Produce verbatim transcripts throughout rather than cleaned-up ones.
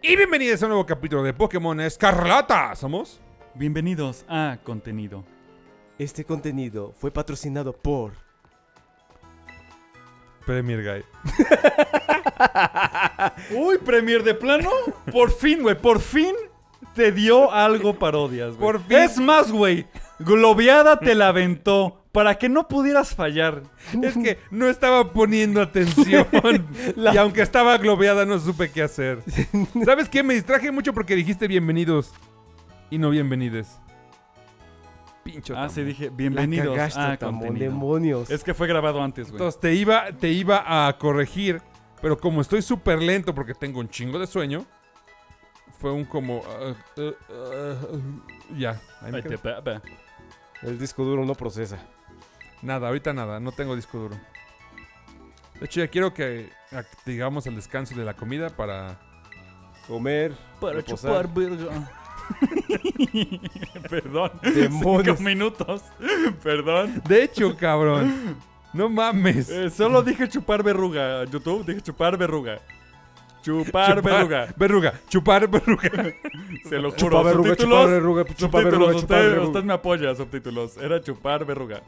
Y bienvenidos a un nuevo capítulo de Pokémon Escarlata. ¿Somos? Bienvenidos a Contenido. Este contenido fue patrocinado por Premier Guy. Uy, Premier de plano. Por fin, güey, por fin te dio algo parodias, güey. Por fin. Es más, güey, Globeada te la aventó para que no pudieras fallar. Es que no estaba poniendo atención. La- Y aunque estaba globeada, no supe qué hacer. ¿Sabes qué? Me distraje mucho porque dijiste bienvenidos y no bienvenides. Pincho. Ah, Tamón. sí, dije, La bienvenidos cagaste, a Tamón, Contenido. demonios. Es que fue grabado antes, güey. Entonces te iba, te iba a corregir, pero como estoy súper lento porque tengo un chingo de sueño, fue un como... uh, uh, uh, uh, ya. Ahí me Ay, quedé. te papa. El disco duro no procesa. Nada, ahorita nada, no tengo disco duro. De hecho, ya quiero que digamos el descanso de la comida para... Comer, Para reposar. chupar verga. Perdón. Demonios. Cinco minutos. Perdón. De hecho, cabrón. No mames. Eh, solo dije chupar verruga. YouTube, dije chupar verruga. Chupar, Chupar- verruga. Verruga. Chupar verruga. Se lo juro. Chupa verruga, chupa Subtítulos. verruga, chupa Subtítulos. verruga, chupa Usted, verruga. usted me apoya, subtítulos. Era chupar verruga.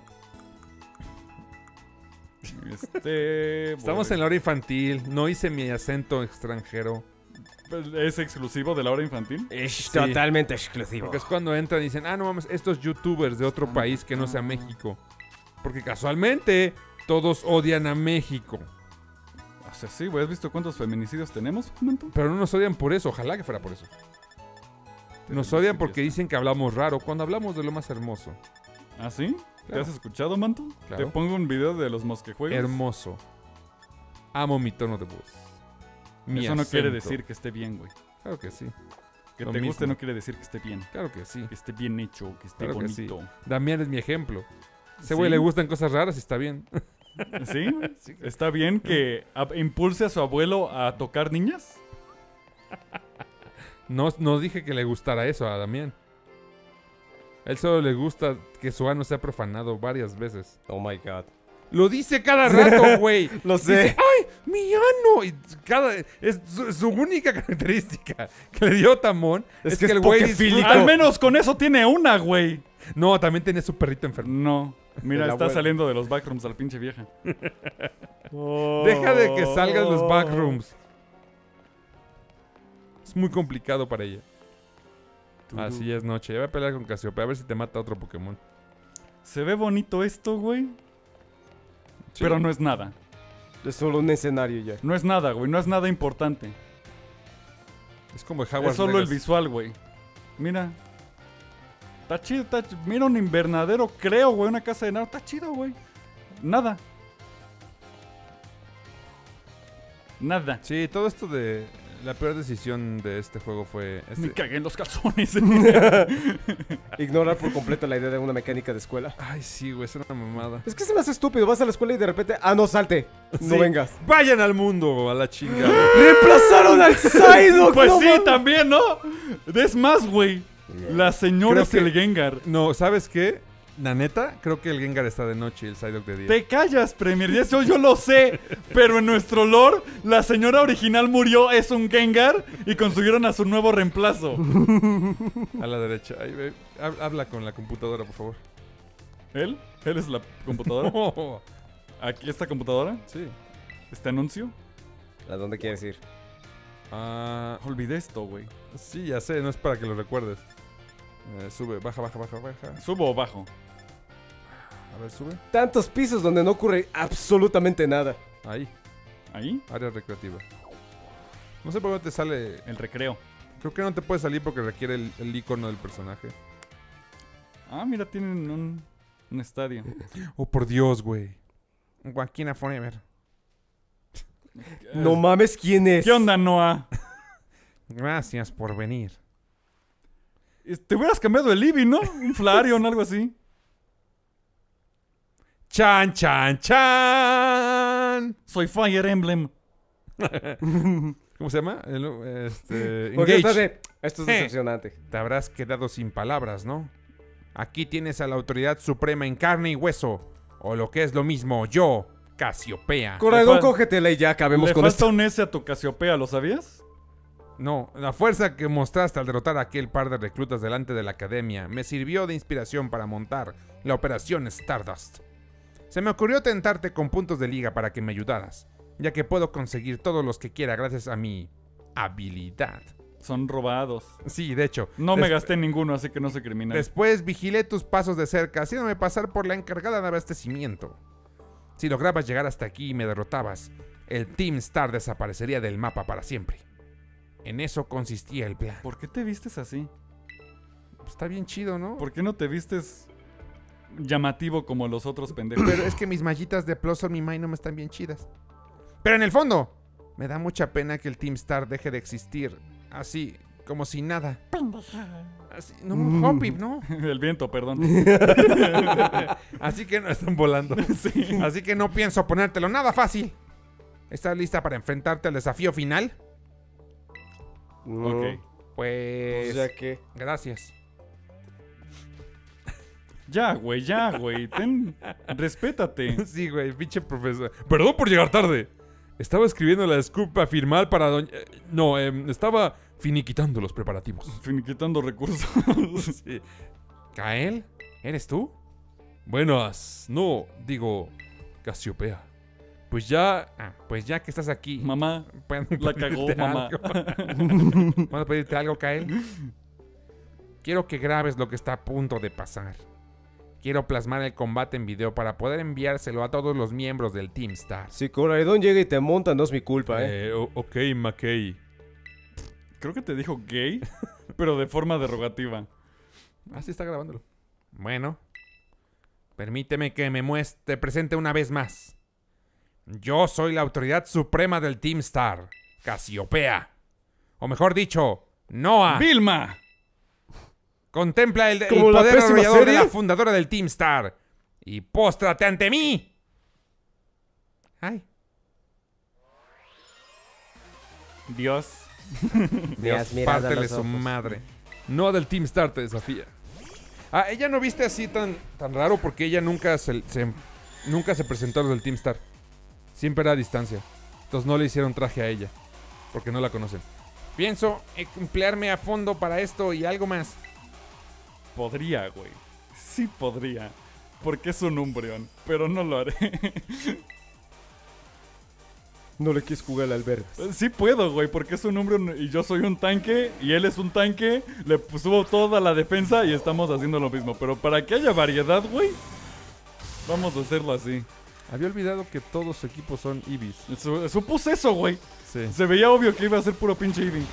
Este. Estamos en la hora infantil. No hice mi acento extranjero. ¿Es exclusivo de la hora infantil? Es Sí. totalmente exclusivo. Porque es cuando entran y dicen, ah, no mames, estos youtubers de otro país que no sea México. Porque casualmente todos odian a México. O sea, sí, güey. ¿Has visto cuántos feminicidios tenemos? Un momento. Pero no nos odian por eso. Ojalá que fuera por eso. Nos odian porque dicen que hablamos raro cuando hablamos de lo más hermoso. ¿Ah, sí? ¿Te Claro. has escuchado, Manto? Claro. Te pongo un video de los mosquejuegos. Hermoso. Amo mi tono de voz. Mi Eso no quiere acento. decir que esté bien, güey. Claro que sí. Que Lo te guste mismo. no quiere decir que esté bien. Claro que sí. Que esté bien hecho, que esté Claro que sí. bonito. Damián es mi ejemplo. Ese Sí. güey le gustan cosas raras y está bien. ¿Sí? ¿Está bien que a- impulse a su abuelo a tocar niñas? No, no dije que le gustara eso a Damián. Él solo le gusta que su ano sea profanado varias veces. Oh my god. Lo dice cada rato, güey. Lo Dice, sé. ¡ay, mi ano! Y cada, es su, su única característica que le dio Tamón es, Es que, que es el güey pokefílico. disfruta- Al menos con eso tiene una, güey. No, también tiene su perrito enfermo. No. Mira, El está abuelo. saliendo de los backrooms al pinche vieja. Deja de que salgan los backrooms. Es muy complicado para ella. Así es, noche. Ya voy a pelear con Cassiopeia a ver si te mata otro Pokémon. Se ve bonito esto, güey. Sí. Pero no es nada. Es solo un escenario ya. No es nada, güey. No es nada importante. Es como Howard Es solo el visual, güey. Mira. Está chido, está ch- Mira un invernadero, creo, güey. Una casa de nada. Está chido, güey. Nada. Nada. Sí, todo esto de... La peor decisión de este juego fue... Me Este... cagué en los calzones. Ignorar por completo la idea de una mecánica de escuela. Ay, sí, güey, es una mamada. Es que se me hace estúpido. Vas a la escuela y de repente. Ah, no, salte. No Sí. vengas. Vayan al mundo, a la chingada. ¡Reemplazaron al Psyduck! Pues no sí, mames. también, ¿no? Es más, güey. La señora Creo es el que- Gengar. No, ¿sabes qué? La neta, creo que el Gengar está de noche y el Psyduck de día. Te callas, Premier. y Eso yo lo sé. Pero en nuestro lore, la señora original murió, es un Gengar. Y consiguieron a su nuevo reemplazo. A la derecha. Ay, ve, hab- habla con la computadora, por favor. ¿Él? ¿Él es la computadora? Oh, ¿Aquí esta computadora? sí. ¿Este anuncio? ¿A dónde quieres ir? Ah, Olvidé esto, güey. sí, ya sé, no es para que lo recuerdes. Eh, sube, baja, baja, baja, baja. ¿Subo o bajo? A ver, sube. Tantos pisos donde no ocurre absolutamente nada. Ahí, ¿Ahí? área recreativa. No sé por qué te sale. El recreo. Creo que no te puede salir porque requiere el, el icono del personaje. Ah, mira, tienen un, un estadio. Oh, por Dios, güey. Joaquina Forever. No mames, ¿quién es? ¿Qué onda, Noah? Gracias por venir. Te hubieras cambiado el Eevee, ¿no? Un Flareon, algo así. ¡Chan, chan, chan! Soy Fire Emblem. ¿Cómo se llama? El, este, Porque Engage. está de, esto es Eh. decepcionante. Te habrás quedado sin palabras, ¿no? Aquí tienes a la autoridad suprema en carne y hueso. O lo que es lo mismo, yo, Cassiopeia. Corredón, Le fal- cógetela y ya acabemos Le con falta esto. un S a tu Cassiopeia, ¿lo sabías? No, la fuerza que mostraste al derrotar a aquel par de reclutas delante de la academia me sirvió de inspiración para montar la operación Stardust. Se me ocurrió tentarte con puntos de liga para que me ayudaras, ya que puedo conseguir todos los que quiera gracias a mi habilidad. Son robados. Sí, de hecho. No me des- gasté ninguno, así que no soy criminal. Después vigilé tus pasos de cerca, haciéndome pasar por la encargada de abastecimiento. Si lograbas llegar hasta aquí y me derrotabas, el Team Star desaparecería del mapa para siempre. En eso consistía el plan. ¿Por qué te vistes así? Está bien chido, ¿no? ¿Por qué no te vistes llamativo como los otros pendejos? Pero es que mis mallitas de Plus on My Mind no me están bien chidas. Pero en el fondo, me da mucha pena que el Team Star deje de existir. Así, como si nada. Así, no, Mm. Hoppy, no. El viento, perdón. Así que no están volando. Sí. Así que no pienso ponértelo nada fácil. ¿Estás lista para enfrentarte al desafío final? No, Ok. Pues... Pues ya que. Gracias. Ya, güey, ya, güey. Ten... Respétate. Sí, güey, pinche profesor. Perdón por llegar tarde. Estaba escribiendo la disculpa final para doña... eh, No, em, estaba finiquitando los preparativos. Finiquitando recursos. Sí. ¿Kael? ¿Eres tú? Buenas. No, digo... Casiopea. Pues ya... Ah, pues ya que estás aquí... Mamá, ¿puedo la cagó, pedirte mamá. algo? ¿Puedo pedirte algo, Kael? Quiero que grabes lo que está a punto de pasar. Quiero plasmar el combate en video para poder enviárselo a todos los miembros del Team Star. Si Coraidon llega y te monta, no es mi culpa, eh. Eh, o- ok, McKay. creo que te dijo gay, pero de forma derogativa. Así está grabándolo. Bueno. Permíteme que me muestre, te presente una vez más. Yo soy la autoridad suprema del Team Star. Casiopea. O mejor dicho, Noah. ¡Vilma! Contempla el, el ¿Como la poder pésima arrollador de serie? la fundadora del Team Star. Y póstrate ante mí. Ay. Dios. Me has Dios, mirado a pártele los su ojos. madre. No del Team Star te desafía. Ah, ella no viste así tan, tan raro porque ella nunca se, se- nunca se presentó a los del Team Star. Siempre era a distancia. Entonces no le hicieron traje a ella. Porque no la conocen. Pienso emplearme a fondo para esto y algo más. Podría, güey. Sí podría. Porque es un Umbreon. Pero no lo haré. No le quieres jugar al albergue. Sí puedo, güey. Porque es un Umbreon y yo soy un tanque. Y él es un tanque. Le subo toda la defensa y estamos haciendo lo mismo. Pero para que haya variedad, güey. Vamos a hacerlo así. Había olvidado que todos sus equipos son Eevees. Su- Supuse eso, güey. Sí. Se veía obvio que iba a ser puro pinche Eevee.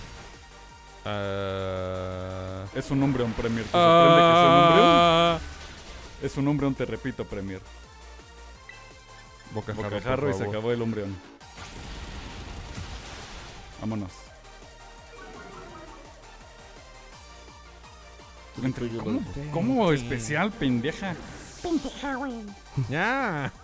Ah. Es un Umbreon Premier. ¿Te sorprende que sea un Umbreon? Ah. Es un Umbreon, te repito, Premier. Bocajarro, por Bocajarro y se favor. acabó el Umbreon. Vámonos. Entre- ¿Cómo, cómo especial, pendeja? Ya.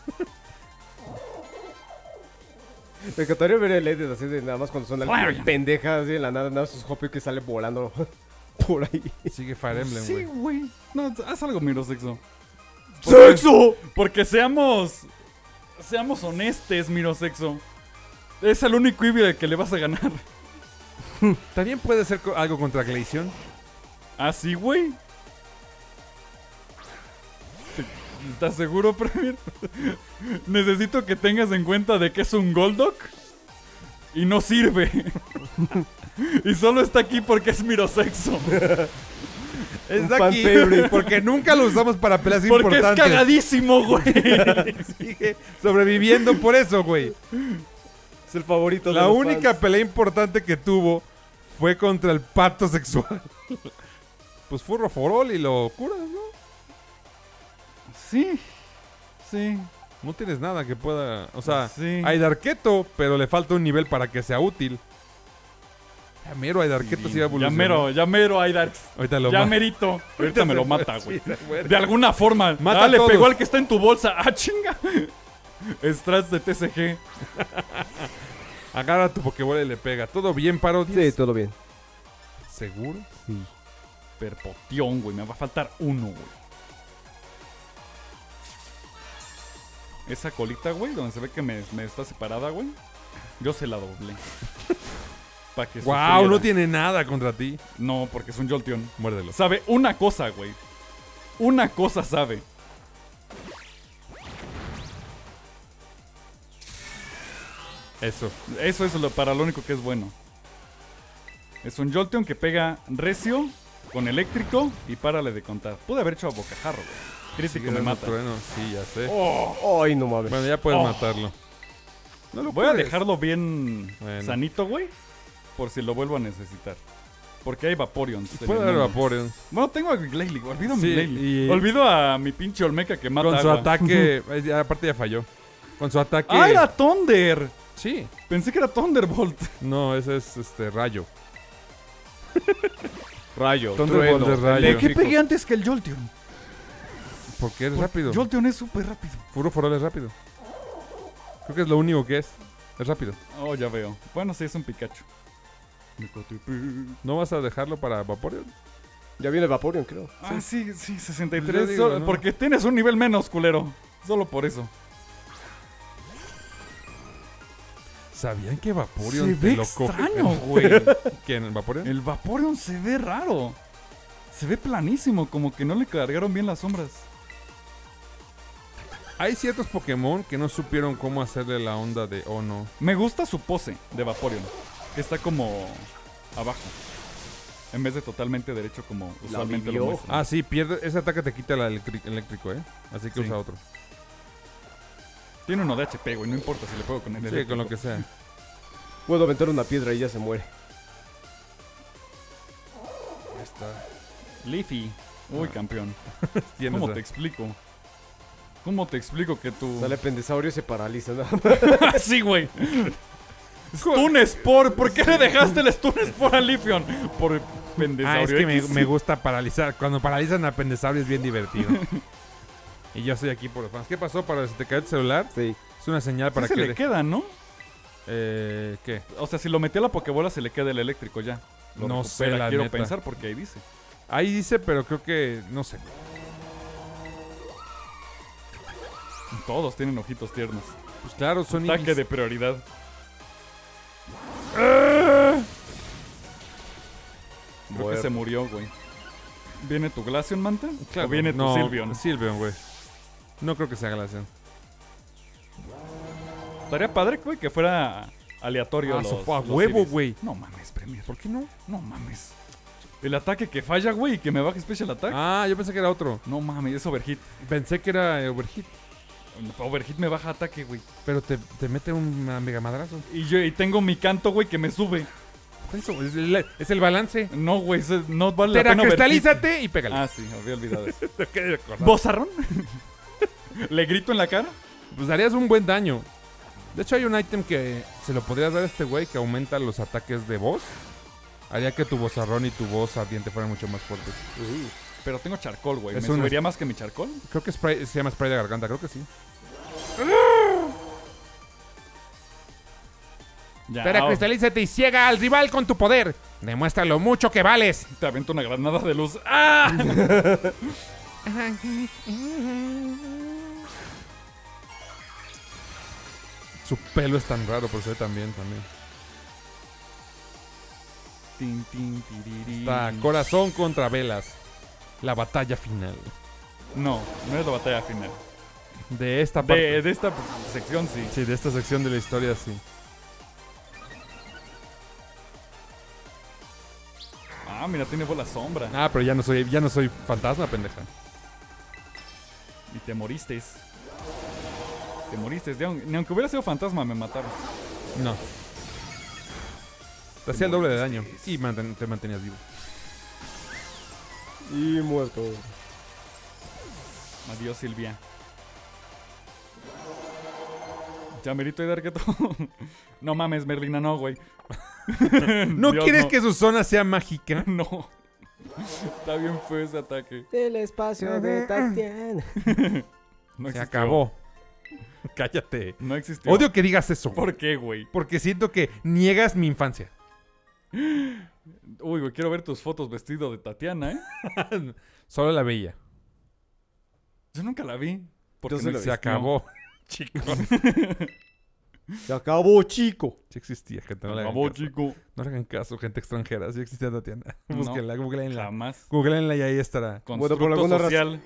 Me encantaría ver el edit así de nada más cuando son Flareon. pendejas así de la nada, nada más sus Hoppy que sale volando por ahí. Sigue Fire Emblem, Sí, güey. güey. No, haz algo, Mirosexo. ¡Sexo! Porque seamos... Seamos honestes, Mirosexo. Es el único Eevee al que le vas a ganar. También puede ser co- algo contra Glaceon. ¿Ah, sí, güey? ¿Te- ¿Estás seguro, Premier? Necesito que tengas en cuenta de que es un Golduck y no sirve. Y solo está aquí porque es Mirosexo. Es Un fan aquí favorite. porque nunca lo usamos para peleas Porque importantes. es cagadísimo, güey. Sigue sobreviviendo por eso, güey. Es el favorito de La los única fans. pelea importante que tuvo fue contra el pato sexual. Pues fue Roforol y lo curas, ¿no? Sí, sí. No tienes nada que pueda... O sea, Sí. hay Darketo, pero le falta un nivel para que sea útil. Ya mero hay Darketo sí va a Ya evolucionar. mero, ya mero, Aidarx. Ahorita lo Ya ma- merito. Ahorita me lo mata, güey. Sí, se muere. De alguna forma. Mata ah, a le todos. pegó al que está en tu bolsa. Ah, chinga. Strats de T C G. Agarra tu Pokébola y le pega. ¿Todo bien, Parodies? Sí, todo bien. ¿Seguro? Sí. Perpotión, güey. Me va a faltar uno, güey. Esa colita, güey, donde se ve que me, me está separada, güey. Yo se la doblé. Para que Wow, sufriera. no tiene nada contra ti. No, porque es un Jolteon. Muérdelo. Sabe una cosa, güey. Una cosa sabe. Eso. Eso es lo, para lo único que es bueno. Es un Jolteon que pega recio con eléctrico y párale de contar. Pude haber hecho a bocajarro, güey. Crítico Sí, me dando mata. trueno. Sí, ya sé. Oh, Ay, no mames. Bueno, ya puedes Oh. matarlo. No lo voy a puedes. dejarlo bien Bueno. sanito, güey. Por si lo vuelvo a necesitar. Porque hay Vaporeons. en Puede el haber mundo. Vaporeon. Bueno, tengo a Glalie. Olvido a mi Sí, Glalie. y- Olvido a mi pinche Olmeca que mata Con su agua. ataque. eh, ya, aparte ya falló. Con su ataque. ¡Ah, era Thunder! Sí. Pensé que era Thunderbolt. No, ese es este rayo. Rayo, Thunderbolt trueno, de rayo. ¿De qué eléctrico. pegué antes que el Jolteon? Porque es rápido. Jolteon es súper rápido. Furo Foral es rápido. Creo que es lo único que es. Es rápido. Oh, ya veo. Bueno, sí, es un Pikachu. ¿No vas a dejarlo para Vaporeon? Ya viene Vaporeon, creo. Ah, sí, sí, sesenta y Pues tres. yo digo, so- ¿no? Porque tienes un nivel menos, culero. Solo por eso. ¿Sabían que Vaporeon Se te ve lo coge? extraño, güey. ¿Quién? ¿Vaporeon? El Vaporeon se ve raro. Se ve planísimo, como que no le cargaron bien las sombras. Hay ciertos Pokémon que no supieron cómo hacerle la onda de oh no. Me gusta su pose de Vaporeon, que está como abajo. En vez de totalmente derecho como usualmente lo vivió. muestra. Ah, sí, pierde. Ese ataque te quita el electri- eléctrico, ¿eh? Así que Sí. usa otro. Tiene uno de H P, güey, no importa si le puedo con el Sí, eléctrico. con lo que sea. Puedo aventar una piedra y ya se muere. Ahí está. Leafy. Uy, Ah. campeón. Tienes ¿Cómo a- te explico? ¿Cómo te explico que tú... Sale Pendesaurio y se paraliza. ¿no? sí, güey. Stun Spore. ¿Por qué le dejaste el Stun Spore a Leafeon? Por Pendesaurio Ah, es que me, X. me gusta paralizar. Cuando paralizan a Pendesaurio es bien divertido. Y yo estoy aquí por los fans. ¿Qué pasó? Para si te cae el celular, Sí. es una señal Sí para se que... le de- queda, ¿no? Eh, ¿Qué? O sea, si lo metí a la Pokébola se le queda el eléctrico ya. Lo No recupera, sé, la quiero neta. pensar porque ahí dice. Ahí dice, pero creo que... No sé. Todos tienen ojitos tiernos. Pues claro, son Ataque Eevees. de prioridad. Creo Muerto. que se murió, güey. ¿Viene tu Glaceon, Manta? Claro. ¿O viene tu no, Sylveon? Sylveon, güey. No creo que sea Glaceon. Estaría padre, güey, que fuera aleatorio Ah, los, eso fue a los huevo, Eevees. güey. No mames, Premier. ¿Por qué no? No mames. El ataque que falla, güey, y que me baje Special Attack. Ah, yo pensé que era otro. No mames, es Overhit. Pensé que era eh, Overhit. Overhit me baja ataque, güey. Pero te, te mete un mega madrazo. Y yo y tengo mi canto, güey, que me sube. Eso, es el, es el balance. No, güey, ese- no vale la pena Overhit. Teracristalízate y pégale. Ah, sí, había olvidado eso. Qué recordado. ¿Bozarrón? ¿Le grito en la cara? Pues darías un buen daño. De hecho, hay un ítem que se lo podrías dar a este güey que aumenta los ataques de voz. Haría que tu vozarrón y tu voz ardiente fueran mucho más fuertes. Pero tengo charcoal, güey. ¿Me Es un- subiría más que mi charcoal? Creo que spray- se llama spray de garganta, creo que sí. Ya, Teracristalízate y ciega al rival con tu poder. Demuestra lo mucho que vales. te avento una granada de luz. ¡Ah! Su pelo es tan raro, pero se ve tan bien también. Tin, tin, tiriri. Está corazón contra velas. La batalla final. No, no es la batalla final. De esta parte. De, de esta sección, sí. Sí, de esta sección de la historia, sí. Ah, mira, tiene bola sombra. Ah, pero ya no soy, ya no soy fantasma, pendeja. Y te moriste. Te moriste. Ni aun- ni aunque hubiera sido fantasma, me mataron. No. Te hacía el doble de daño. Y manten- te mantenías vivo. Y muerto. Adiós, Silvia. Ya merito de dar que todo. No mames, Merlina, no, güey. ¿No Dios, quieres no. que su zona sea mágica? No. Está bien feo ese ataque. El espacio de Tatiana. No Se existió. acabó. Cállate. No existió. Odio que digas eso. ¿Por qué, güey? Porque siento que niegas mi infancia. Uy, güey, quiero ver tus fotos vestido de Tatiana, ¿eh? Solo la veía. Yo nunca la vi. Porque Yo sí no lo Se existió. acabó. Chicos. Se acabó, chico. Sí existía, gente. No le hagan Acabó, caso. chico. No le hagan caso, gente extranjera. Sí existía Tatiana. No, Búsquenla, googleenla. Jamás. Googleenla y ahí estará. Constructo por alguna social.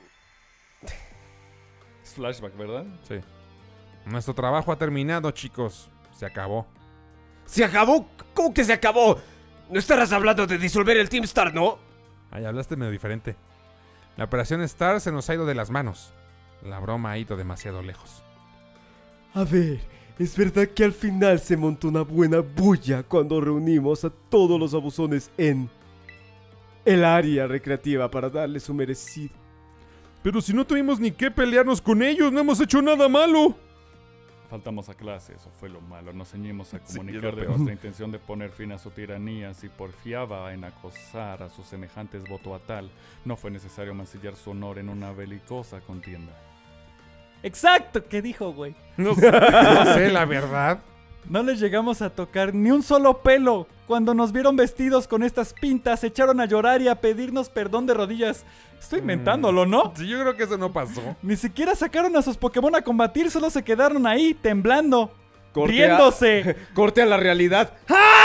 Es flashback, ¿verdad? Sí. Nuestro trabajo ha terminado, chicos. Se acabó. ¿Se acabó? ¿Cómo que se acabó? No estarás hablando de disolver el Team Star, ¿no? Ahí hablaste medio diferente. La operación Star se nos ha ido de las manos. La broma ha ido demasiado lejos. A ver, es verdad que al final se montó una buena bulla cuando reunimos a todos los abusones en el área recreativa para darle su merecido. Pero si no tuvimos ni qué pelearnos con ellos, no hemos hecho nada malo. Faltamos a clase, eso fue lo malo. Nos ceñimos a Sí, comunicar es lo de peor. nuestra intención de poner fin a su tiranía. Si porfiaba en acosar a sus semejantes voto a tal, no fue necesario mancillar su honor en una belicosa contienda. Exacto, ¿qué dijo, güey? No, no sé, la verdad. No les llegamos a tocar ni un solo pelo. Cuando nos vieron vestidos con estas pintas, se echaron a llorar y a pedirnos perdón de rodillas. Estoy inventándolo, ¿no? Sí, yo creo que eso no pasó. Ni siquiera sacaron a sus Pokémon a combatir, solo se quedaron ahí, temblando, Corte a- riéndose. Corte a la realidad.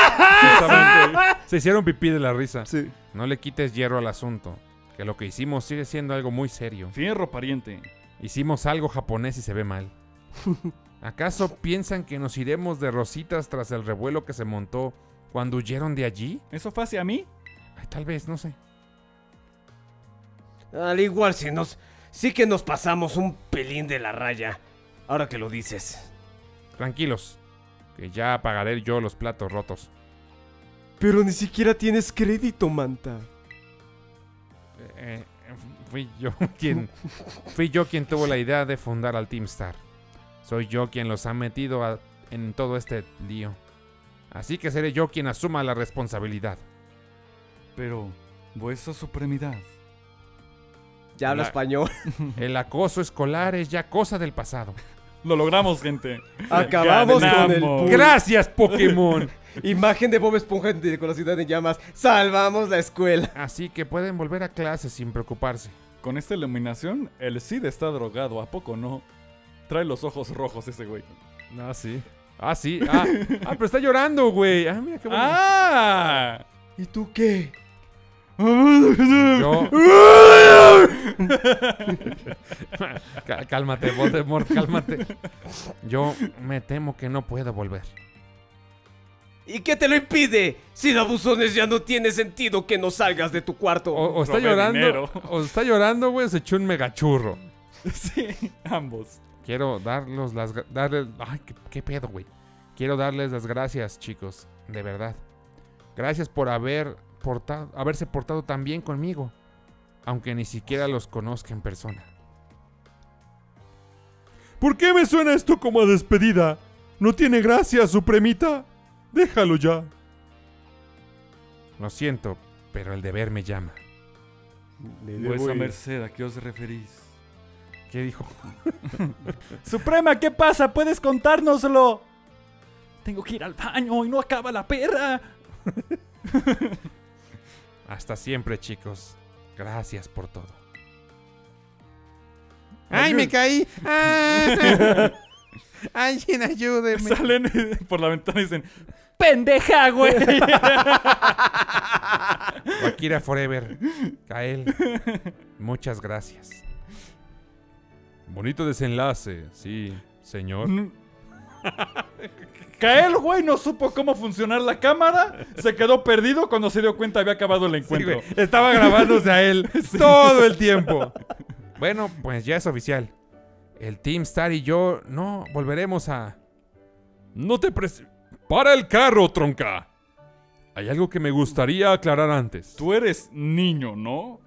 Se hicieron pipí de la risa. Sí. No le quites hierro al asunto. Que lo que hicimos sigue siendo algo muy serio. Fierro, pariente. Hicimos algo japonés y se ve mal. ¿Acaso piensan que nos iremos de rositas tras el revuelo que se montó cuando huyeron de allí? ¿Eso fue hacia mí? Ay, tal vez, no sé. Al igual si nos... Sí que nos pasamos un pelín de la raya. Ahora que lo dices. Tranquilos, que ya pagaré yo los platos rotos. Pero ni siquiera tienes crédito, Manta. Eh, eh, fui yo quien fui yo quien tuvo la idea de fundar al Team Star. Soy yo quien los ha metido a- en todo este lío. Así que seré yo quien asuma la responsabilidad. Pero, vuestra supremidad. Ya habla La- español. El acoso escolar es ya cosa del pasado. Lo logramos, gente. Acabamos con el Ganamos. pool. Gracias, Pokémon. Imagen de Bob Esponja de- con la ciudad en llamas. Salvamos la escuela. Así que pueden volver a clase sin preocuparse. Con esta iluminación, el Cid está drogado, ¿a poco no? Trae los ojos rojos ese güey. Ah, sí. Ah, sí. Ah, ah, pero está llorando, güey. Ah, mira qué bueno. ¡Ah! ¿Y tú qué? Yo. Cá- Cálmate, Voldemort, cálmate. Yo me temo que no puedo volver. ¿Y qué te lo impide? Si los abusones ya no tiene sentido que no salgas de tu cuarto. O, o está Robé llorando, dinero. o está llorando, güey, o se echó un megachurro. Sí, ambos. Quiero darles las gra- darles, ay, qué, qué pedo, güey. Quiero darles las gracias, chicos, de verdad. Gracias por haber portado, haberse portado tan bien conmigo, aunque ni siquiera los conozca en persona. ¿Por qué me suena esto como a despedida? ¿No tiene gracia, Supremita? Déjalo ya. Lo siento, pero el deber me llama. Vuestra merced, ¿a qué os referís? ¿Qué dijo? Suprema, ¿qué pasa? ¿Puedes contárnoslo? Tengo que ir al baño y no acaba la perra. Hasta siempre, chicos. Gracias por todo. ¡Ay, me caí! ¡Ah! ¡Alguien ayúdeme! Salen por la ventana y dicen, ¡Pendeja, güey! Akira Forever. Kael. Muchas gracias. Bonito desenlace, sí, señor. Kael, güey, no supo cómo funcionar la cámara. Se quedó perdido cuando se dio cuenta había acabado el Sí, encuentro. güey, estaba grabándose a él todo el tiempo. Bueno, pues ya es oficial. El Team Star y yo no volveremos a... No te pres... ¡Para el carro, tronca! Hay algo que me gustaría aclarar antes. Tú eres niño, ¿no?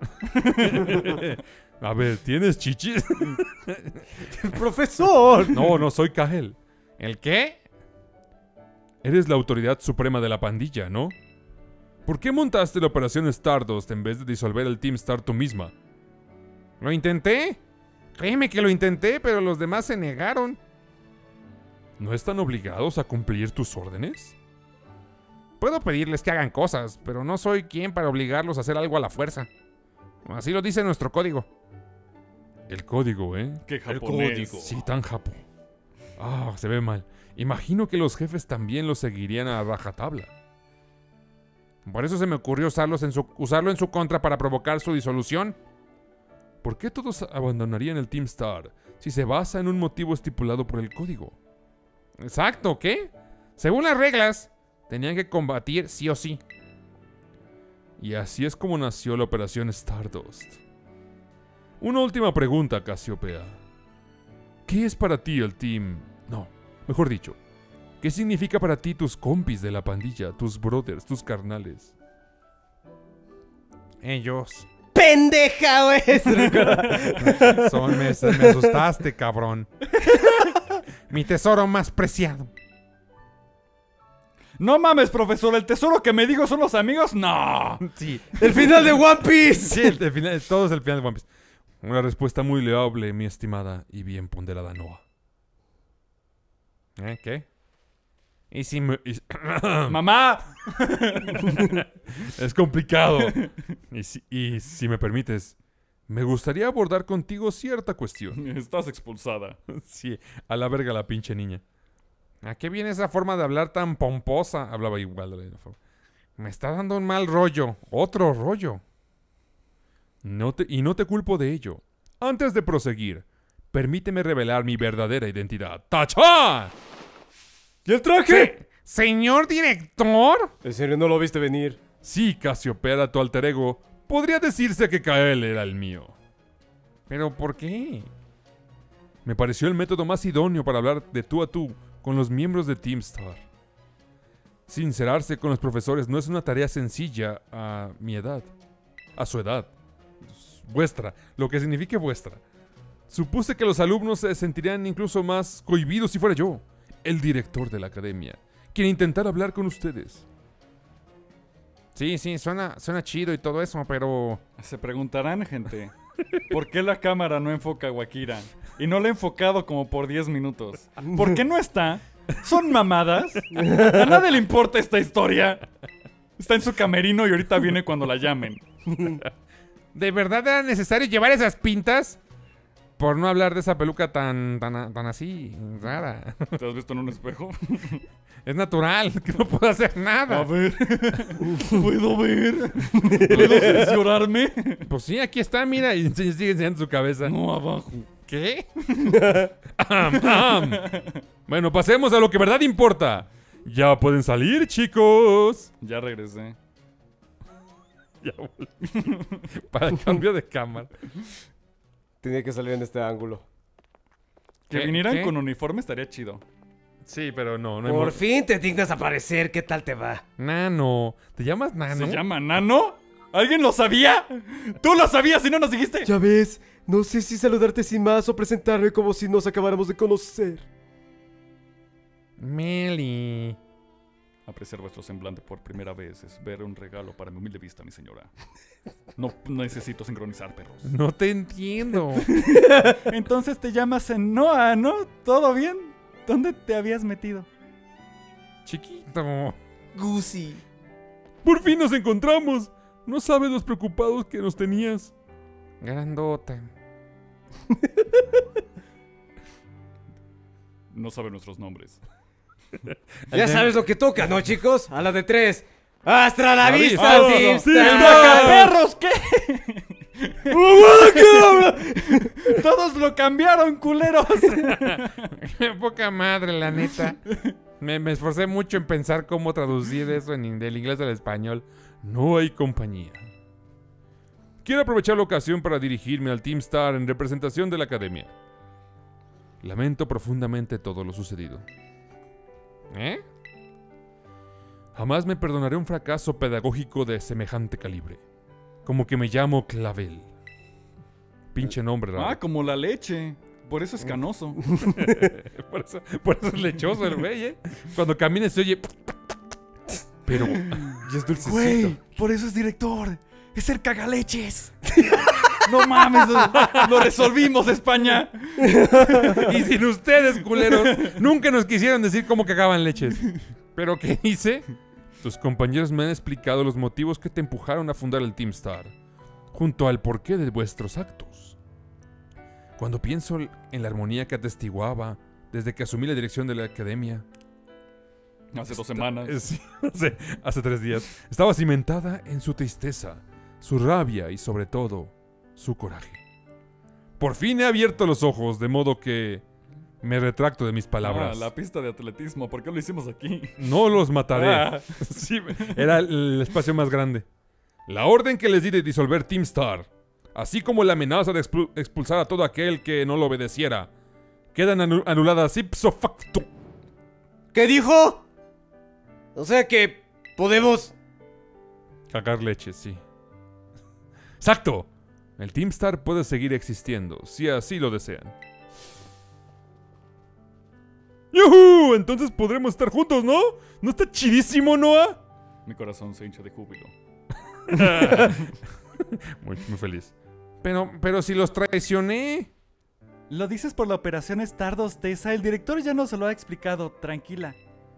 A ver, ¿tienes chichis? ¡Profesor! No, no soy Kael. ¿El qué? Eres la autoridad suprema de la pandilla, ¿no? ¿Por qué montaste la operación Stardust en vez de disolver el Team Star tú misma? ¿Lo intenté? Créeme que lo intenté, pero los demás se negaron. ¿No están obligados a cumplir tus órdenes? Puedo pedirles que hagan cosas, pero no soy quien para obligarlos a hacer algo a la fuerza. Así lo dice nuestro código. El código, ¿eh? Qué japonés. Sí, tan japo. Ah, se ve mal. Imagino que los jefes también lo seguirían a rajatabla. Por eso se me ocurrió usarlos en su, usarlo en su contra para provocar su disolución. ¿Por qué todos abandonarían el Team Star si se basa en un motivo estipulado por el código? Exacto, ¿qué? Según las reglas, tenían que combatir sí o sí. Y así es como nació la Operación Stardust. Una última pregunta, Casiopea. ¿Qué es para ti el Team... No, mejor dicho, ¿qué significa para ti tus compis de la pandilla, tus brothers, tus carnales? Ellos... ¡Pendeja, güey! Son, me, me asustaste, cabrón. Mi tesoro más preciado. No mames, profesor, ¿el tesoro que me digo son los amigos? No. Sí. ¡El final de One Piece! Sí, el, el final, todo es el final de One Piece. Una respuesta muy loable, mi estimada y bien ponderada Noah. ¿Eh? ¿Qué? Y si me... y- ¡Mamá! es complicado. Y si, y si me permites, me gustaría abordar contigo cierta cuestión. Estás expulsada. Sí, a la verga la pinche niña. ¿A qué viene esa forma de hablar tan pomposa? Hablaba igual de la misma forma. Me está dando un mal rollo. Otro rollo. No te, y no te culpo de ello. Antes de proseguir, permíteme revelar mi verdadera identidad. ¡Tacha! ¿Y el traje? ¿Señor director? ¿En serio no lo viste venir? Sí, Casiopea era tu alter ego. Podría decirse que Kael era el mío. ¿Pero por qué? Me pareció el método más idóneo para hablar de tú a tú con los miembros de Team Star. Sincerarse con los profesores no es una tarea sencilla a mi edad. A su edad. Vuestra, lo que signifique vuestra. Supuse que los alumnos se sentirían incluso más cohibidos si fuera yo, el director de la academia, quien intentara hablar con ustedes. Sí, sí, suena, suena chido y todo eso, pero... Se preguntarán, gente, ¿por qué la cámara no enfoca a Wakira? Y no la ha enfocado como por diez minutos. ¿Por qué no está? ¿Son mamadas? ¿A nadie le importa esta historia? Está en su camerino y ahorita viene cuando la llamen. ¿De verdad era necesario llevar esas pintas? Por no hablar de esa peluca tan, tan, tan así, rara. ¿Te has visto en un espejo? Es natural, que no puedo hacer nada. A ver. ¿Puedo ver? ¿Puedo cerciorarme? Pues sí, aquí está, mira, y sigue enseñando su cabeza. No, abajo. ¿Qué? Am, am. Bueno, pasemos a lo que verdad importa. Ya pueden salir, chicos. Ya regresé. Ya volví. Para el cambio de cámara. Tenía que salir en este ángulo. Que ¿Qué? vinieran ¿Qué? con uniforme estaría chido. Sí, pero no, no hay Por mo- fin te dignas aparecer. ¿Qué tal te va? Nano. ¿Te llamas Nano? ¿Se llama Nano? ¿Alguien lo sabía? ¿Tú lo sabías y no nos dijiste? Ya ves, no sé si saludarte sin más o presentarme como si nos acabáramos de conocer. Meli. Apreciar vuestro semblante por primera vez es ver un regalo para mi humilde vista, mi señora. No necesito sincronizar, perros. No te entiendo. Entonces te llamas Noah, ¿no? ¿Todo bien? ¿Dónde te habías metido? Chiquito. Gusi. Por fin nos encontramos. No sabes los preocupados que nos tenías. Grandota. No sabe nuestros nombres. Ya sabes lo que toca, ¿no, chicos? A la de tres. ¡Hasta la La vista, vista. Team Sí, Star! ¡Perros! ¿Qué? Todos lo cambiaron, culeros. Poca madre, la neta. Me, me esforcé mucho en pensar cómo traducir eso en, in- del inglés al español. No hay compañía. Quiero aprovechar la ocasión para dirigirme al Team Star en representación de la academia. Lamento profundamente todo lo sucedido. ¿Eh? Jamás me perdonaré un fracaso pedagógico de semejante calibre. Como que me llamo Clavel. Pinche nombre raro. Ah, como la leche. Por eso es canoso. Por eso, por eso es lechoso el güey, ¿eh? Cuando camina se oye... Pero... Y es dulcecito. Güey, por eso es director. Es el cagaleches. No mames, lo resolvimos, España. Y sin ustedes, culeros, nunca nos quisieron decir cómo cagaban leches. ¿Pero qué hice? Tus compañeros me han explicado los motivos que te empujaron a fundar el Team Star, junto al porqué de vuestros actos. Cuando pienso en la armonía que atestiguaba, desde que asumí la dirección de la academia. Hace dos semanas. Eh, sí, hace, hace tres días. Estaba cimentada en su tristeza, su rabia y sobre todo, su coraje. Por fin he abierto los ojos, de modo que me retracto de mis palabras. Ah, la pista de atletismo. ¿Por qué lo hicimos aquí? No los mataré. Ah. Sí, era el espacio más grande. La orden que les di de disolver Team Star, así como la amenaza de expul- expulsar a todo aquel que no lo obedeciera, quedan anu- anuladas ipso facto. ¿Qué dijo? O sea que podemos... Cagar leche, sí. Exacto. El Team Star puede seguir existiendo, si así lo desean. ¡Yuhu! Entonces podremos estar juntos, ¿no? ¿No está chidísimo, Noah? Mi corazón se hincha de júbilo. Muy, muy feliz. Pero, pero si los traicioné. Lo dices por la operación Stardust, Tessa. El director ya nos lo ha explicado. Tranquila.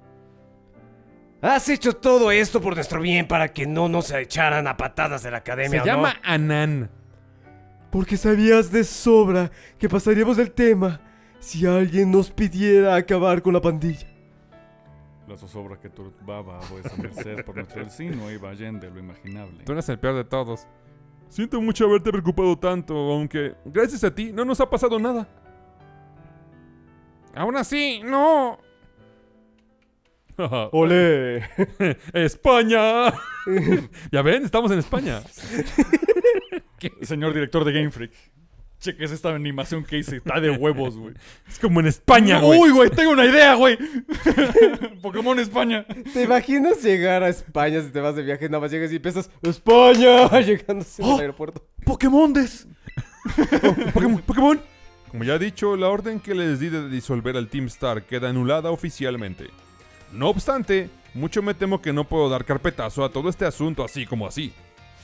Has hecho todo esto por nuestro bien para que no nos echaran a patadas de la academia, Se ¿no? llama Anan. Porque sabías de sobra que pasaríamos del tema si alguien nos pidiera acabar con la pandilla. La zozobra que turbaba a vuesa merced por nuestro vecino iba allende lo imaginable. Tú eres el peor de todos. Siento mucho haberte preocupado tanto, aunque gracias a ti no nos ha pasado nada. Aún así, no. ¡Olé! ¡España! Ya ven, estamos en España. Señor director de Game Freak, cheques esta animación que hice. Está de huevos, güey. Es como en España, güey. Uy, güey, tengo una idea, güey. Pokémon España. ¿Te imaginas llegar a España si te vas de viaje? Nada más llegas y empiezas ¡España! Llegando al ¡Oh! aeropuerto. Pokémondes. Pokémon, Pokémon. Como ya he dicho, la orden que les di de disolver al Team Star queda anulada oficialmente. No obstante, mucho me temo que no puedo dar carpetazo a todo este asunto así como así.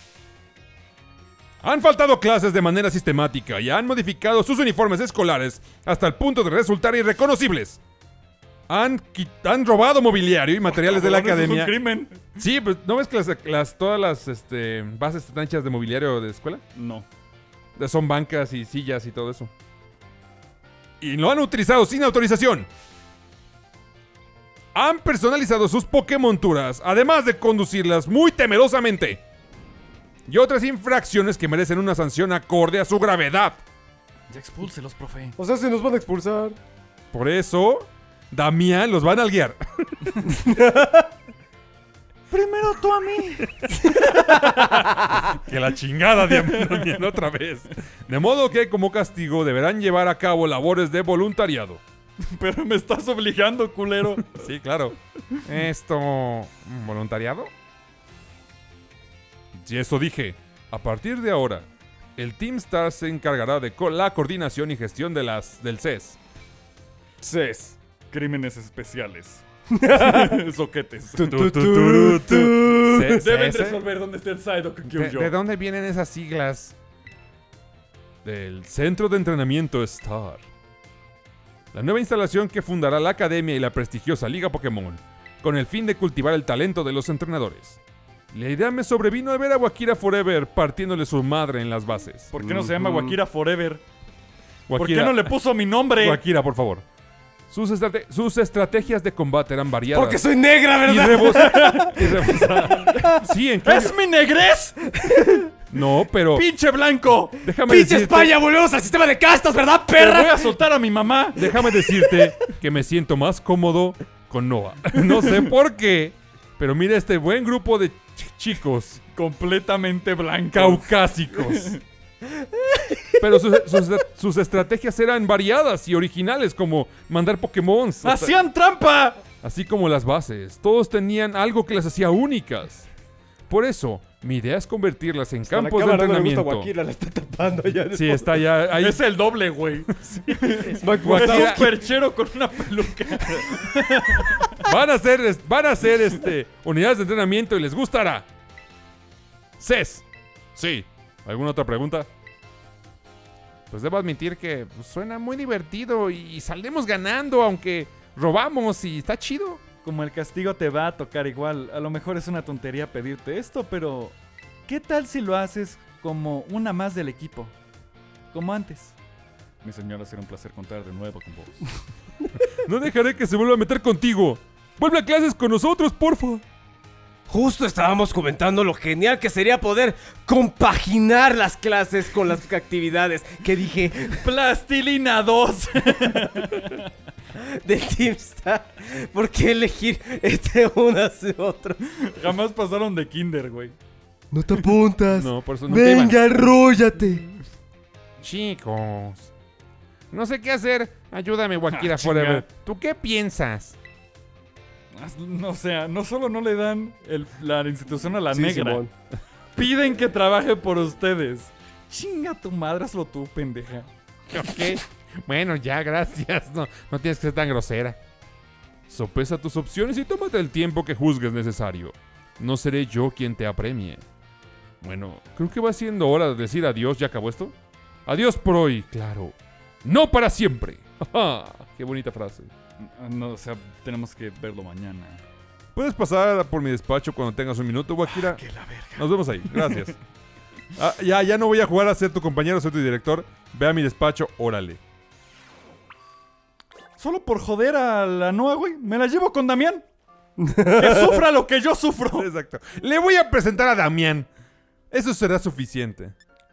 Han faltado clases de manera sistemática y han modificado sus uniformes escolares hasta el punto de resultar irreconocibles. Han, quit- han robado mobiliario y materiales de la Cabrón, eso academia. Es un crimen. Sí, pues, ¿no ves que las, las- todas las este, bases están hechas de mobiliario de escuela? No. Son bancas y sillas y todo eso. Y lo han utilizado sin autorización. Han personalizado sus Pokémonturas, además de conducirlas muy temerosamente. Y otras infracciones que merecen una sanción acorde a su gravedad. Ya expúlselos, profe. O sea, se nos van a expulsar. Por eso, Damián los van a guiar. Primero tú a mí. Que la chingada, Damián, otra vez. De modo que, como castigo, deberán llevar a cabo labores de voluntariado. Pero me estás obligando, culero. Sí, claro. Esto... ¿Voluntariado? Y eso dije. A partir de ahora, el Team Star se encargará de co- la coordinación y gestión de las del C E S. C E S. Crímenes especiales. Soquetes. Tu, tu, tu, tu. C- Deben C S. resolver dónde está el Psyduck ¿De, Kyujo. de dónde vienen esas siglas? Del Centro de Entrenamiento Star. La nueva instalación que fundará la academia y la prestigiosa Liga Pokémon, con el fin de cultivar el talento de los entrenadores. La idea me sobrevino al ver a Wakira Forever partiéndole su madre en las bases. ¿Por qué no se llama Wakira Forever? ¿Por qué Wakira- no le puso mi nombre? Wakira, por favor. Sus, estrate- sus estrategias de combate eran variadas. Porque soy negra, y ¿verdad? rebos- y rebosadas. Sí, en cambio- ¡Es mi negrez! No, pero ¡Pinche blanco! déjame ¡Pinche decirte, España! ¡Volvemos al sistema de castas, ¿verdad, ¡Te voy perra! a soltar a mi mamá! déjame decirte que me siento más cómodo con Noah. No sé por qué, pero mira este buen grupo de ch- chicos Completamente blanco. caucásicos. Pero sus, sus- sus estrategias eran variadas y originales, como mandar Pokémon. ¡Hacían trampa! Así como las bases. Todos tenían algo que las hacía únicas. Por eso, mi idea es convertirlas en campos de entrenamiento. Wakira, la está tapando ya. Sí, está ya ahí. Es el doble, güey. Es Mac Es Wakira. un perchero con una peluca. Van a ser, es- van a ser este, unidades de entrenamiento y les gustará. C E S. Sí. ¿Alguna otra pregunta? Pues debo admitir que pues, suena muy divertido y saldremos ganando, aunque robamos y está chido. Como el castigo te va a tocar igual. A lo mejor es una tontería pedirte esto, pero ¿qué tal si lo haces como una más del equipo? Como antes. Mi señora, será un placer contar de nuevo con vos. No dejaré que se vuelva a meter contigo. Vuelve a clases con nosotros, porfa. Justo estábamos comentando lo genial que sería poder compaginar las clases con las actividades que dije ¡Plastilina dos! del Team Star. ¿Por qué elegir entre unas y otras? Jamás pasaron de kinder, güey. No te apuntas. No, por eso nunca iban. Venga, arróllate. Chicos, no sé qué hacer. Ayúdame, Wakira Ah, Forever. chinga. ¿Tú qué piensas? No, o sea, no solo no le dan el- la institución a la Sí, negra, Simón. piden que trabaje por ustedes. Chinga tu madre, hazlo tú, pendeja. Ok. Bueno, ya, gracias. No, no tienes que ser tan grosera. Sopesa tus opciones y tómate el tiempo que juzgues necesario. No seré yo quien te apremie. Bueno, creo que va siendo hora de decir adiós. ¿Ya acabó esto? Adiós por hoy, claro. No para siempre. Ajá, qué bonita frase. No, o sea, tenemos que verlo mañana. ¿Puedes pasar por mi despacho cuando tengas un minuto, Wakira? Que la verga. Nos vemos ahí, gracias. Ah, ya, ya no voy a jugar a ser tu compañero, ser tu director. Ve a mi despacho, órale. Solo por joder a la Noa, güey. Me la llevo con Damián. Que sufra lo que yo sufro. Exacto. Le voy a presentar a Damián. Eso será suficiente.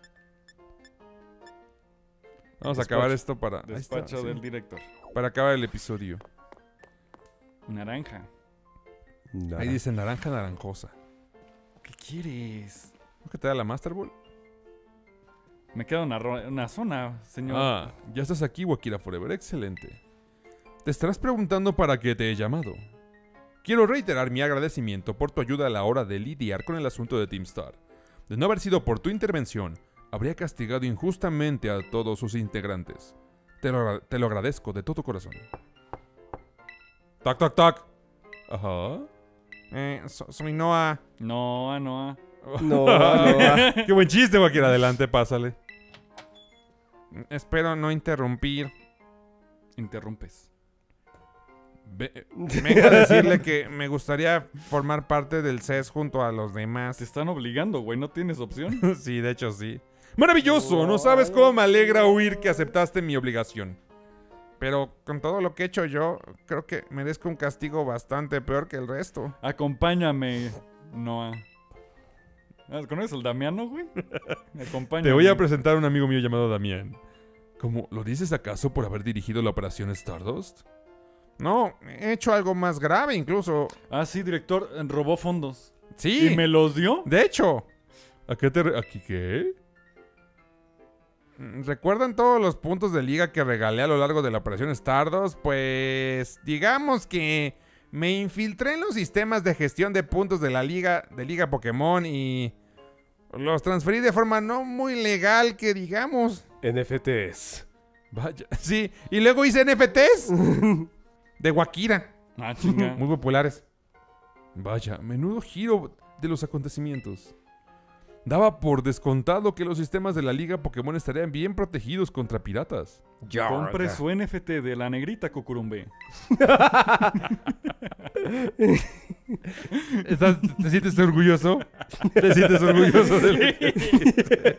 Vamos a Despacho. acabar esto para... ahí está, Despacho sí. del director. Para acabar el episodio. Naranja. Ahí dice naranja naranjosa. ¿Qué quieres? ¿No que te da la Master Ball? Me queda una, ro- una zona, señor. Ah, ya estás aquí, Wakira Forever. Excelente. Te estarás preguntando para qué te he llamado. Quiero reiterar mi agradecimiento por tu ayuda a la hora de lidiar con el asunto de Team Star. De no haber sido por tu intervención, habría castigado injustamente a todos sus integrantes. Te lo, agra- te lo agradezco de todo corazón. Tac, tac, tac. Ajá. Eh, so- soy Noah. Noa, Noa. No, no. Qué buen chiste, Wakira. Adelante, pásale. Espero no interrumpir. Interrumpes. Ve- vengo a decirle que me gustaría formar parte del C E S junto a los Te demás. están obligando, güey. ¿No tienes opción? Sí, de hecho sí. ¡Maravilloso! No sabes cómo me alegra oír que aceptaste mi obligación. Pero con todo lo que he hecho yo, creo que merezco un castigo bastante peor que el resto. Acompáñame, Noa. Ah, ¿conoces al Damiano, güey? Acompáñame. Te voy a presentar a un amigo mío llamado Damián. ¿Cómo? ¿Lo dices acaso por haber dirigido la operación Stardust? No, he hecho algo más grave incluso. Ah, sí, director. eh, Robó fondos. Sí, ¿Y me los dio? de hecho. ¿A qué te... re- ¿Aquí qué? Mm, ¿Recuerdan todos los puntos de liga que regalé a lo largo de la operación Stardust? Pues digamos que me infiltré en los sistemas de gestión de puntos de la liga, de liga Pokémon y los transferí de forma no muy legal que digamos. N F Ts. Vaya, sí, y luego hice N F Ts de Wakira, Ah, chinga. muy populares. Vaya, menudo giro de los acontecimientos. Daba por descontado que los sistemas de la liga Pokémon estarían bien protegidos contra piratas. Compre su N F T de la negrita Cucurumbe. ¿Estás- ¿Te sientes orgulloso? ¿Te sientes orgulloso de lo que-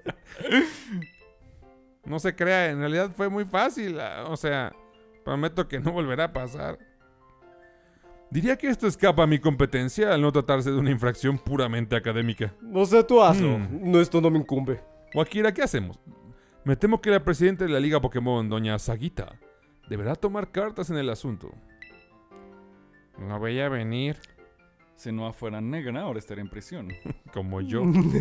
No se crea, en realidad fue muy fácil. ah, O sea, prometo que no volverá a pasar. Diría que esto escapa a mi competencia al no tratarse de una infracción puramente académica. No sé, tú hazlo. Hmm. No, esto no me incumbe. Wakira, ¿qué hacemos? Me temo que la presidenta de la Liga Pokémon, doña Sagita, deberá tomar cartas en el asunto. No veía venir, Si no fuera negra, ahora estaría en prisión. como yo.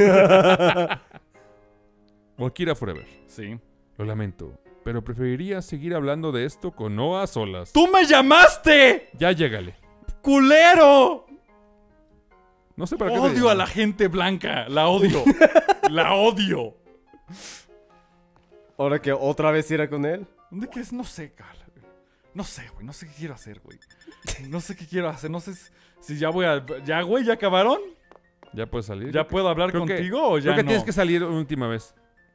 Wakira Forever, Sí. lo lamento, pero preferiría seguir hablando de esto con Noah a solas. ¡Tú me llamaste! Ya llégale. ¡Culero! No sé para qué te Odio a llamo. la gente blanca. La odio. La odio. Ahora que otra vez irá con él. ¿Dónde quieres? No sé, Carla. No sé, güey. No sé qué quiero hacer, güey. No sé qué quiero hacer. No sé si, si ya voy a... ¿Ya, güey? ¿Ya acabaron? ¿Ya puedes salir? ¿Ya puedo hablar creo que- contigo o ya Creo que no? tienes que salir una última vez.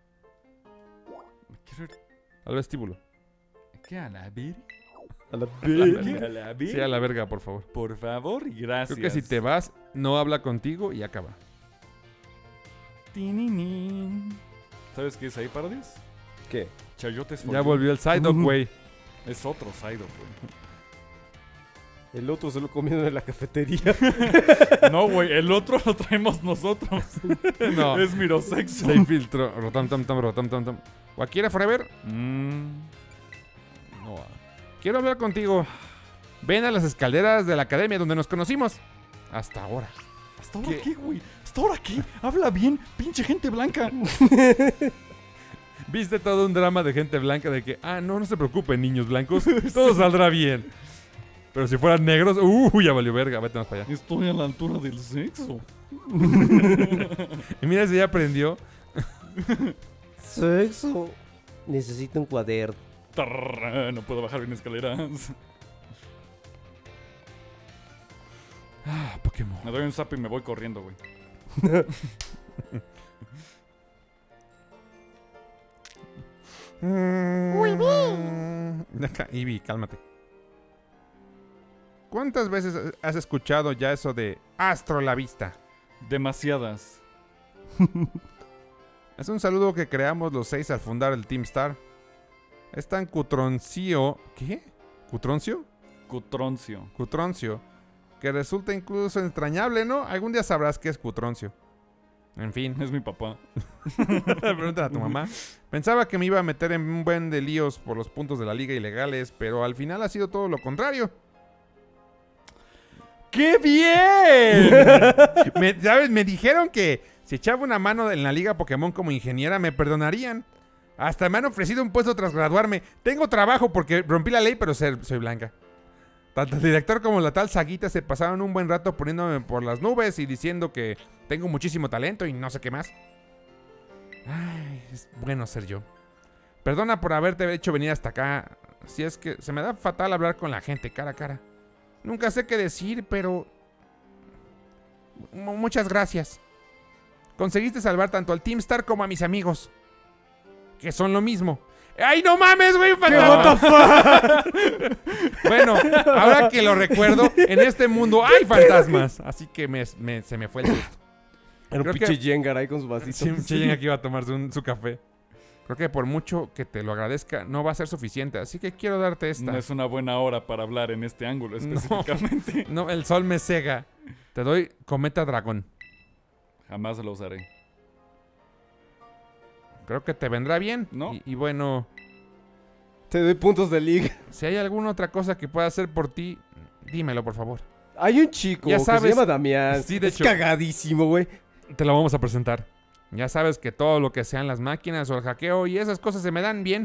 Quiero ir- Al vestíbulo. ¿Qué? ¿A la ver? A la ¿Qué? verga. ¿A la ver? Sí, a la verga, por favor. Por favor y gracias. Creo que si te vas, no habla contigo y acaba. Tininin. ¿Sabes qué es ahí, Parodies? ¿Qué? Chayotes for Ya you. volvió el Psyduck, güey. Es otro Psyduck, güey. El otro se lo comieron en la cafetería. No, güey, el otro lo traemos nosotros. No. Es Mirosexo. Se infiltró. Rotam, tam, tam, rotam, tam, tam. Wakira Forever. Mm. No. Quiero hablar contigo. Ven a las escaleras de la academia donde nos conocimos. Hasta ahora. ¿Hasta ahora ¿Qué? qué, güey? ¿Hasta ahora qué? Habla bien, pinche gente blanca. Viste todo un drama de gente blanca de que, ah, no, no se preocupen, niños blancos. Todo saldrá bien. Pero si fueran negros, uh, ya valió verga. Vete más para allá. Estoy a la altura del sexo. Y mira si ya aprendió. Sexo. Necesito un cuaderno. Tarra, no puedo bajar bien escaleras. Ah, Pokémon. Me doy un zap y me voy corriendo, güey. Eevee, cálmate. ¿Cuántas veces has escuchado ya eso de Astro la Vista? Demasiadas. Es un saludo que creamos los seis al fundar el Team Star. Es tan cutroncio... ¿Qué? ¿Cutroncio? Cutroncio. Cutroncio. Que resulta incluso entrañable, ¿no? Algún día sabrás qué es cutroncio. En fin. Es mi papá. Pregúntale a tu mamá. Pensaba que me iba a meter en un buen de líos por los puntos de la liga ilegales, pero al final ha sido todo lo contrario. ¡Qué bien! Me, ¿Sabes? Me dijeron que si echaba una mano en la liga Pokémon como ingeniera me perdonarían. Hasta me han ofrecido un puesto tras graduarme. Tengo trabajo porque rompí la ley, pero ser- soy blanca. Tanto el director como la tal Saguita se pasaron un buen rato poniéndome por las nubes y diciendo que tengo muchísimo talento y no sé qué más. Ay, es bueno ser yo. Perdona por haberte hecho venir hasta acá. Si es que se me da fatal hablar con la gente cara a cara. Nunca sé qué decir, pero... M- muchas gracias. Conseguiste salvar tanto al Team Star como a mis amigos. Que son lo mismo. ¡Ay, no mames, güey! ¡Fantasma! Bueno, ahora que lo recuerdo, en este mundo hay fantasmas. Así que me, me- se me fue el susto. Era un Creo pinche que- Jengar ahí con su vasito. Sí, Cheyenne aquí va a tomarse un- su café. Creo que por mucho que te lo agradezca, no va a ser suficiente. Así que quiero darte esta. No es una buena hora para hablar en este ángulo específicamente. No, el sol me cega. Te doy Cometa Dragón. Jamás lo usaré. Creo que te vendrá bien. No. Y, y bueno, Te doy puntos de liga. si hay alguna otra cosa que pueda hacer por ti, dímelo, por favor. Hay un chico Ya que sabes- se llama Damián. Sí, de es hecho. cagadísimo, güey. Te lo vamos a presentar. Ya sabes que todo lo que sean las máquinas o el hackeo y esas cosas se me dan bien.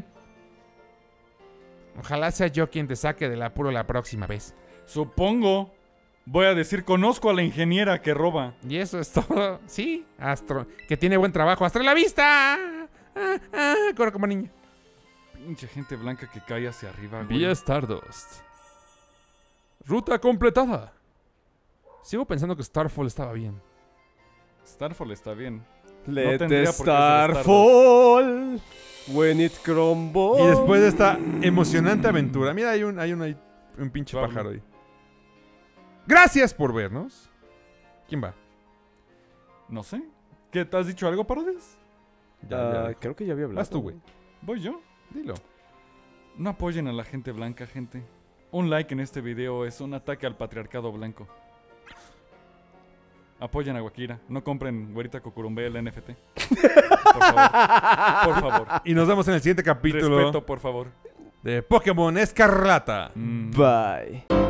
Ojalá sea yo quien te saque del apuro la próxima vez. Supongo. Voy a decir, conozco a la ingeniera que roba. Y eso es todo. Sí, Astro. Que tiene buen trabajo. ¡Astro en la vista! Ah, ah, corre como niña. Pinche gente blanca que cae hacia arriba, güey. Vía Stardust. Ruta completada. Sigo pensando que Starfall estaba bien. Starfall está bien. Let tendría the por qué ser Starfall when it crumbles. Y después de esta emocionante aventura. Mira, hay un, hay un, hay un pinche Pablo. pájaro ahí. Gracias por vernos. ¿Quién va? No sé. ¿Qué? ¿Te has dicho algo, Parodies? Ah, creo que ya había hablado. Vas tú, güey. Voy yo. Dilo. No apoyen a la gente blanca, gente. Un like en este video es un ataque al patriarcado blanco. Apoyen a Wakira. No compren Güerita Cucurumbe el N F T. Por favor. Por favor. Y nos vemos en el siguiente capítulo Respeto, por favor. de Pokémon Escarlata. Mm. Bye.